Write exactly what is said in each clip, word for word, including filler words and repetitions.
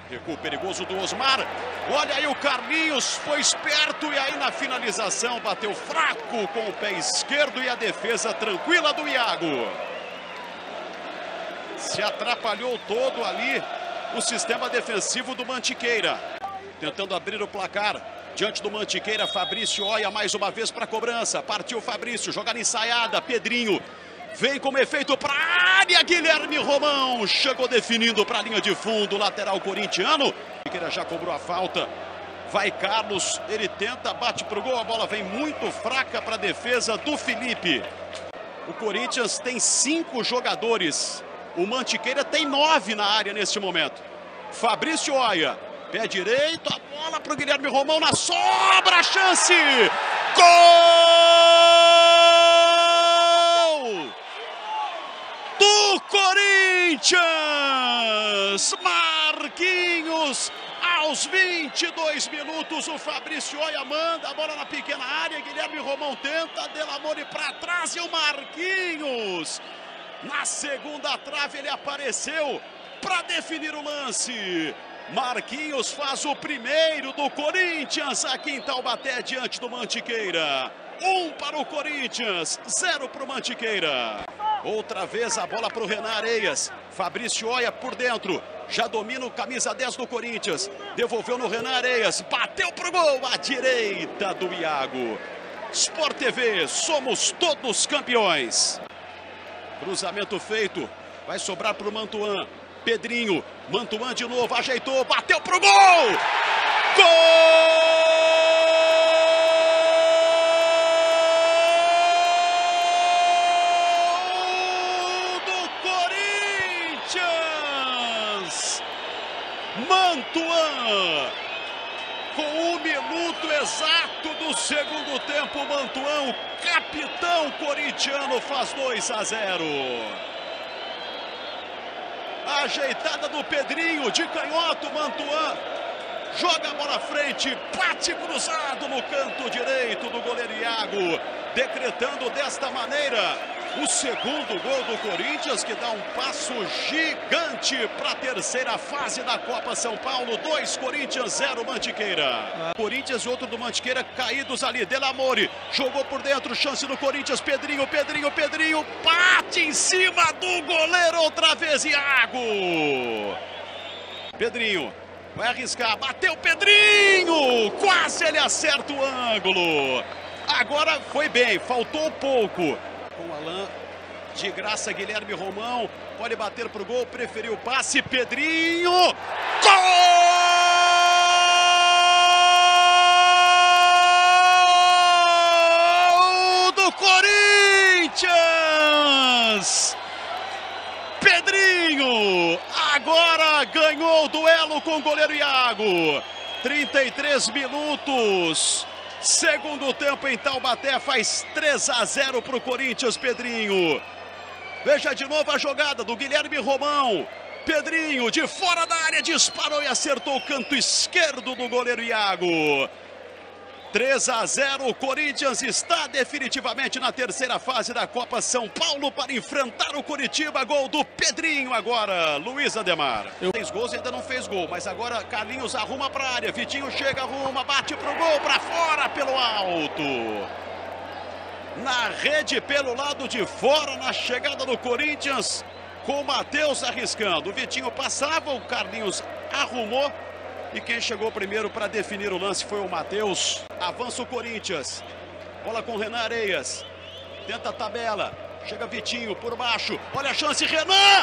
Recuo perigoso do Osmar. Olha aí o Carlinhos, foi esperto e aí na finalização bateu fraco com o pé esquerdo e a defesa tranquila do Iago. Se atrapalhou todo ali o sistema defensivo do Mantiqueira. Tentando abrir o placar diante do Mantiqueira, Fabrício Oia mais uma vez para a cobrança. Partiu Fabrício, jogada ensaiada, Pedrinho. Vem como efeito para a área, Guilherme Romão chegou definindo para a linha de fundo, lateral corintiano. Mantiqueira já cobrou a falta, vai Carlos, ele tenta, bate para o gol, a bola vem muito fraca para a defesa do Felipe. O Corinthians tem cinco jogadores, o Mantiqueira tem nove na área neste momento. Fabrício Oia, pé direito, a bola para o Guilherme Romão na sobra, chance! Gol! Do Corinthians! Marquinhos, aos vinte e dois minutos, o Fabrício Oia manda a bola na pequena área, Guilherme Romão tenta, Delamore para trás e o Marquinhos. Na segunda trave ele apareceu para definir o lance. Marquinhos faz o primeiro do Corinthians aqui em Taubaté diante do Mantiqueira. Um para o Corinthians, zero para o Mantiqueira. Outra vez a bola para o Renan Areias. Fabrício Oia por dentro. Já domina o camisa dez do Corinthians. Devolveu no Renan Areias. Bateu pro gol à direita do Iago. Sport T V, somos todos campeões. Cruzamento feito. Vai sobrar para o Mantuan. Pedrinho. Mantuan de novo. Ajeitou. Bateu pro gol. Gol! Mantuan, com um minuto exato do segundo tempo, Mantuan, o capitão corintiano, faz dois a zero. A ajeitada do Pedrinho, de canhoto, Mantuan joga a bola à frente, bate cruzado no canto direito do goleiro Iago, decretando desta maneira o segundo gol do Corinthians, que dá um passo gigante para a terceira fase da Copa São Paulo. Dois Corinthians, zero Mantiqueira. Corinthians e outro do Mantiqueira caídos ali. Delamore jogou por dentro, chance do Corinthians. Pedrinho, Pedrinho, Pedrinho, bate em cima do goleiro outra vez, Iago. Pedrinho vai arriscar, bateu Pedrinho, quase ele acerta o ângulo. Agora foi bem, faltou pouco. Com o Alain, de graça, Guilherme Romão, pode bater para o gol, preferiu o passe, Pedrinho, gol do Corinthians! Pedrinho, agora ganhou o duelo com o goleiro Iago, trinta e três minutos. Segundo tempo em Taubaté, faz três a zero para o Corinthians, Pedrinho. Veja de novo a jogada do Guilherme Romão. Pedrinho, de fora da área, disparou e acertou o canto esquerdo do goleiro Iago. três a zero, o Corinthians está definitivamente na terceira fase da Copa São Paulo para enfrentar o Coritiba. Gol do Pedrinho agora, Luiz Ademar. Eu... Fez gols e ainda não fez gol, mas agora Carlinhos arruma para a área, Vitinho chega, arruma, bate pro gol, para fora pelo alto. Na rede pelo lado de fora, na chegada do Corinthians, com o Matheus arriscando. O Vitinho passava, o Carlinhos arrumou. E quem chegou primeiro para definir o lance foi o Matheus. Avança o Corinthians. Bola com o Renan Areias. Tenta a tabela. Chega Vitinho por baixo. Olha a chance, Renan!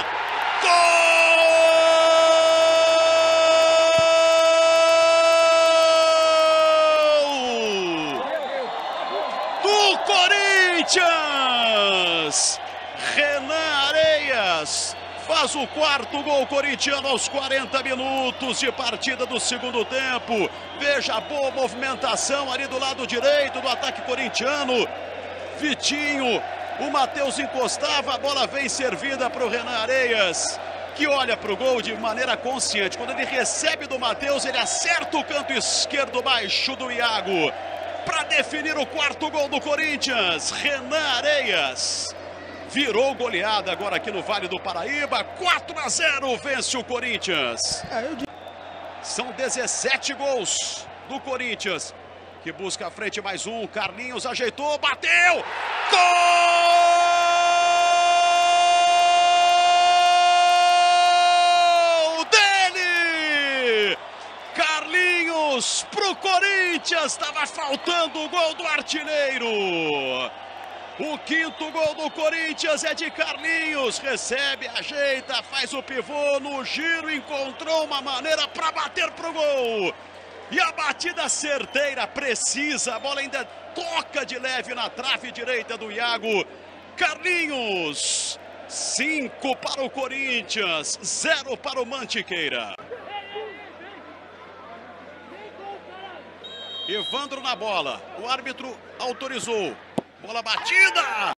Gol! Do Corinthians! Renan Areias faz o quarto gol corintiano aos quarenta minutos de partida do segundo tempo. Veja a boa movimentação ali do lado direito do ataque corintiano. Vitinho, o Matheus encostava, a bola vem servida para o Renan Areias, que olha para o gol de maneira consciente. Quando ele recebe do Matheus, ele acerta o canto esquerdo baixo do Iago para definir o quarto gol do Corinthians. Renan Areias virou goleada agora aqui no Vale do Paraíba. quatro a zero, vence o Corinthians. É, eu... São dezessete gols do Corinthians, que busca a frente mais um. Carlinhos ajeitou, bateu! Gol dele! Carlinhos pro Corinthians, estava faltando o gol do artilheiro. O quinto gol do Corinthians é de Carlinhos. Recebe, ajeita, faz o pivô no giro, encontrou uma maneira para bater pro gol. E a batida certeira, precisa, a bola ainda toca de leve na trave direita do Iago. Carlinhos, cinco para o Corinthians, zero para o Mantiqueira. Evandro na bola, o árbitro autorizou. Bola batida!